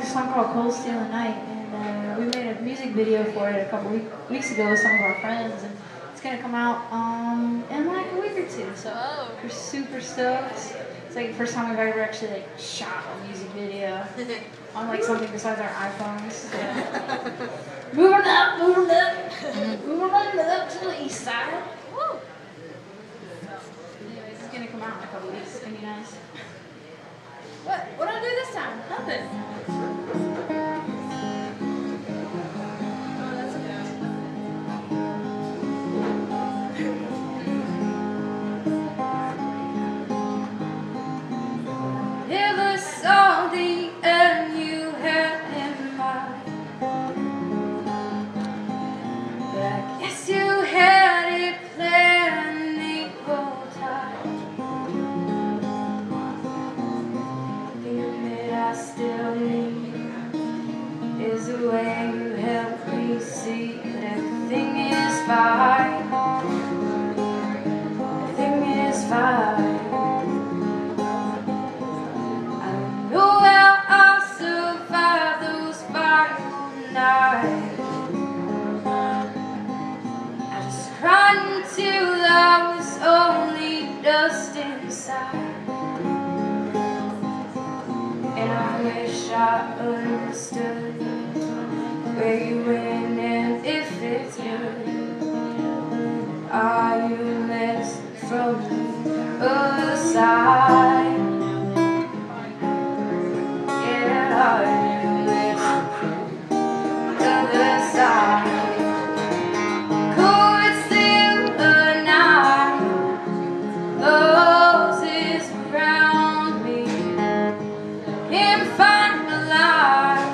song called Cold Steel at Night, and we made a music video for it a couple weeks ago with some of our friends, and it's gonna come out in like a week or two. So we're super stoked. It's like the first time we've ever actually like shot a music video on like something besides our iPhones. So. moving up to the east side. Woo. Anyways, it's gonna come out in a couple weeks. It's gonna be nice. What did I do this time? Nothing. Oh, that's okay. Never saw the end you had in mind, but I guess you had it planned the whole time. I still need is a way you help me see that everything is fine. Everything is fine. I don't know how I'll survive those final nights. I just cried until I was only dust inside. And I wish I understood where you went and if it's good. Are you less from the other side? Yeah, are you less from the other side? Cold still the night closes around me. Can't find the light,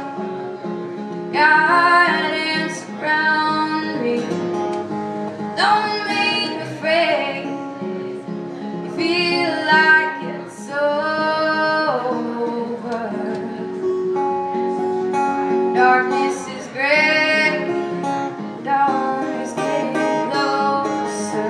guidance around me. Don't make me afraid. You feel like it's over. Darkness is great. Dawn is getting closer.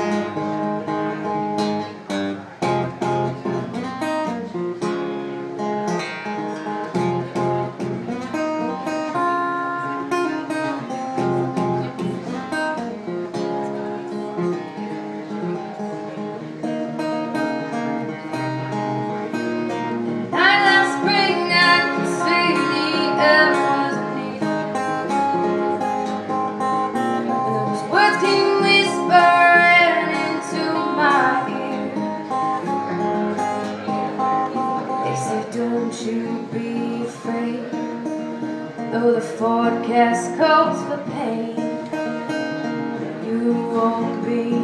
Don't you be afraid, though the forecast calls for pain, you won't be